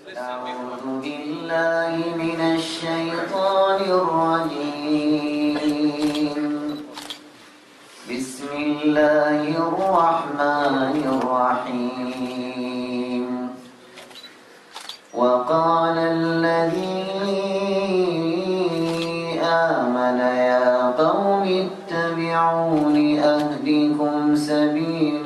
أعوذ بالله من الشيطان الرجيم. بسم الله الرحمن الرحيم. وقال الذي آمن يا قوم اتبعون أهدكم سبيل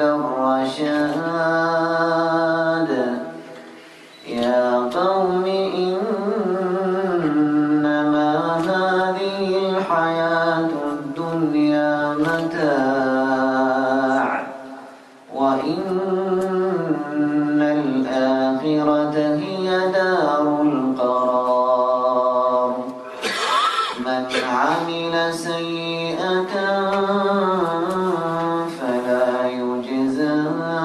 الرشاد. يا قوم إنما هذه الحياة الدنيا متاع وإن الآخرة هي دار القرار. من عمل سيئة فلا يجزى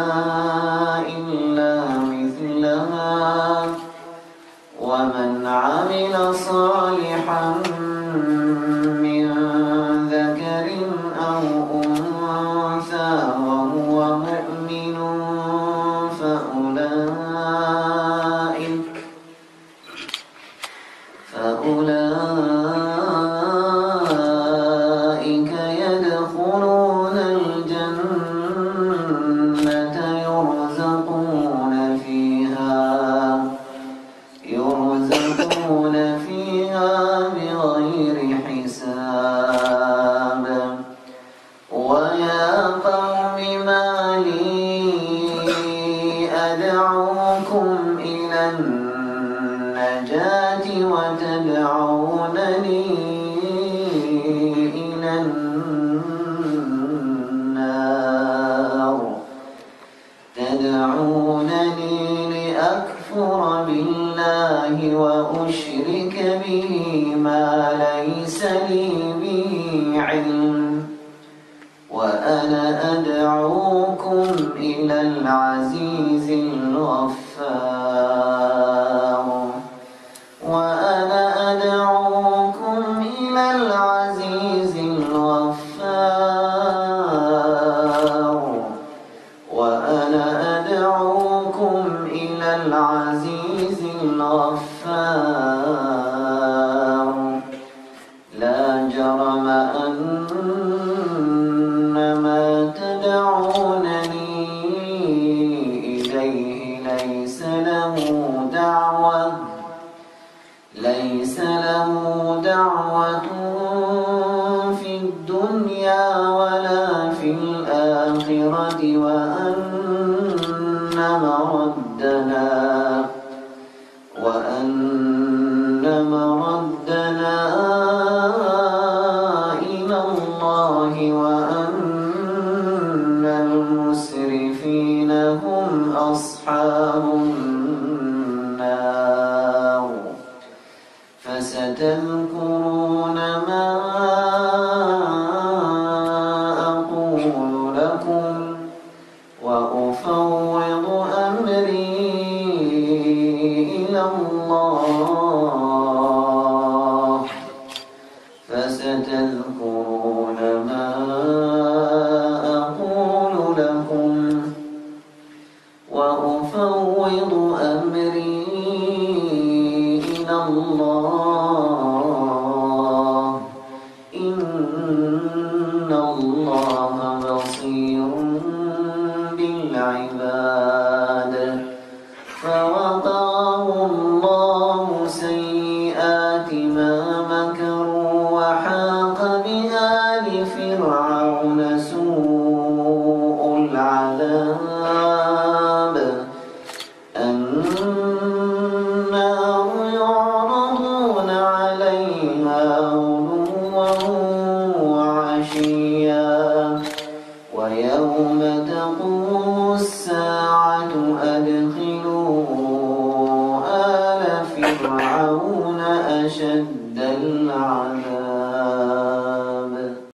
إلا مثلها ومن عمل صالحا من ذكر أو أنثى وهو مؤمن فأولئك يدخلون الجنة يرزقون فيها بغير حساب. ويا قوم ما لي أدعوكم إلى النجاة وتدعونني إلى النار. تدعونني لأكفر بالله وأشرك به ما ليس لي به علم. وأنا أدعوكم إلى العزيز الغفار. وأنا أدعوكم إلى العزيز الغفار. وأنا أدعوكم إلى العزيز الغفار. لا جرم أن ما تدعونني إليه ليس له دعوة في الدنيا ولا في الآخرة وأن مردنا إلى الله وأن المسرفين هم أصحاب النار. فستذكرون ما أقول لكم وأفوض أمري إلى الله. فستذكرون ما أقول لكم وأفوض أمري إلى الله. إن الله بصير بالعباد. فوقاه الله سيئات ما مكروا وحاق بآل فرعون سوء العذاب. النار يعرضون عليها غدوا وعشيا ويوم تقوم الساعة أدخلوا آل فرعون أشد